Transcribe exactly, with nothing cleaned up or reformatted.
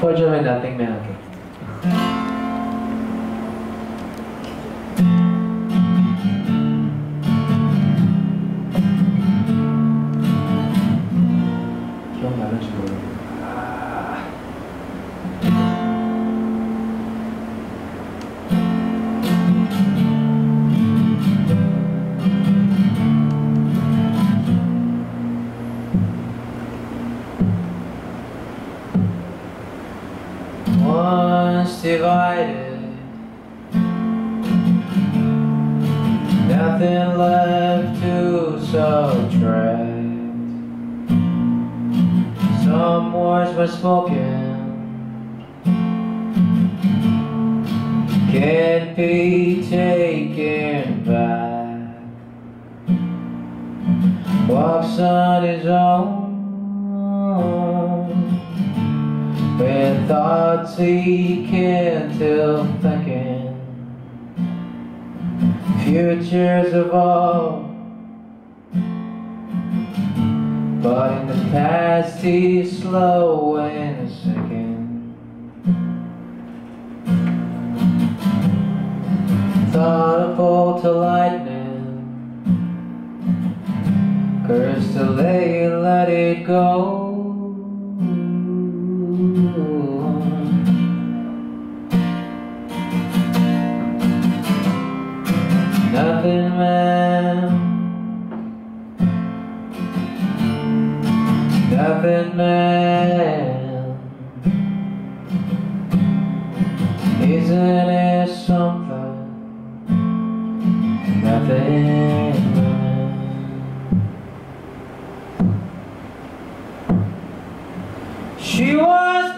Chord जो मैं nothing में आके क्यों गाना शुरू हो Once divided, nothing left to subtract. Some words were spoken, can't be taken back. Walks on his own with thoughts he can't help thinking, futures of all, but in the past he's slow and sinking. Thought of bolt to lightning, cursed to lay and let it go. Nothing man, nothing man, isn't it something? Nothing man. She was